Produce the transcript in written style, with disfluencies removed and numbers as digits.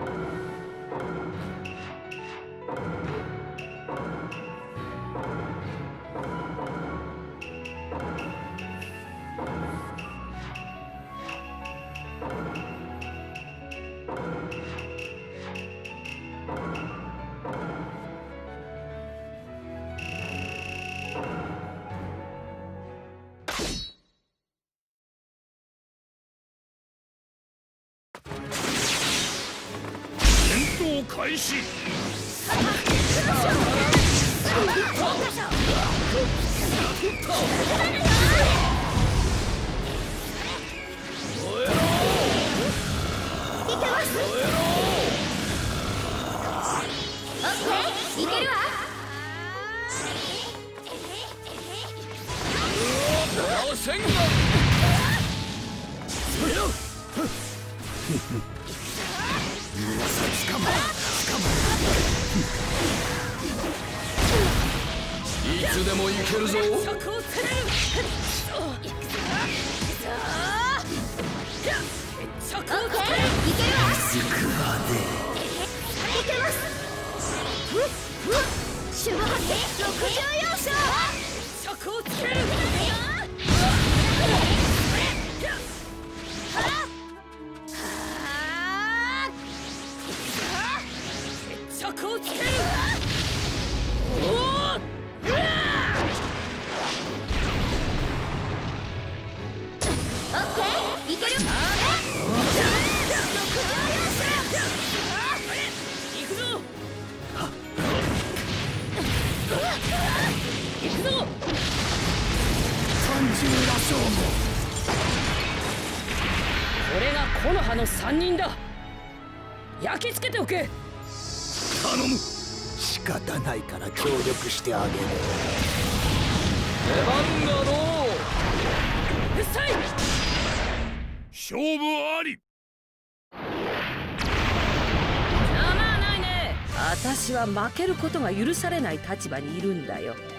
開始。いつでも行けるぞ。これが木の葉の3人だ。焼き付けておけ。 頼む。仕方ないから協力してあげる。 出番だろう。うっさい。勝負あり。 ざまあないね。私は負けることが許されない立場にいるんだよ。